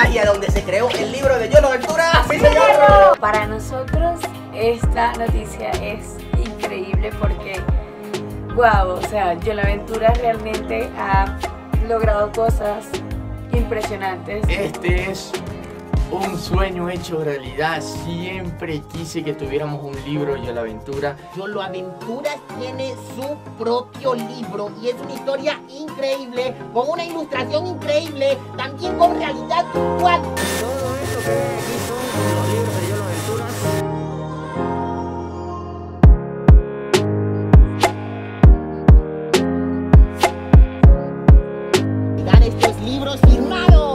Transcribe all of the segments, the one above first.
magia donde se creó el libro de Yolo Aventuras. ¡Sí, señor! Para nosotros esta noticia es increíble porque, wow, o sea, Yolo Aventuras realmente ha logrado cosas impresionantes. Este es un sueño hecho realidad. Siempre quise que tuviéramos un libro Yolo Aventura. Yolo Aventuras tiene su propio libro y es una historia increíble, con una ilustración increíble, también con realidad virtual. Todo esto que ven aquí son los libros de Yolo Aventuras. Mirar estos libros firmados.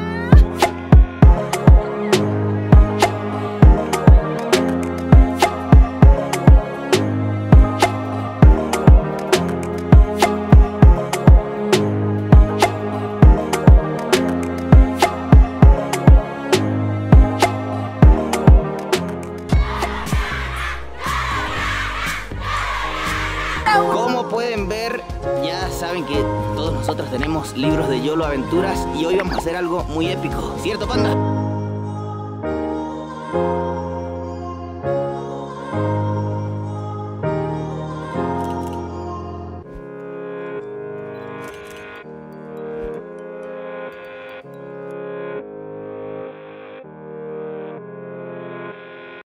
Como pueden ver, ya saben que todos nosotros tenemos libros de Yolo Aventuras y hoy vamos a hacer algo muy épico, ¿cierto, Panda?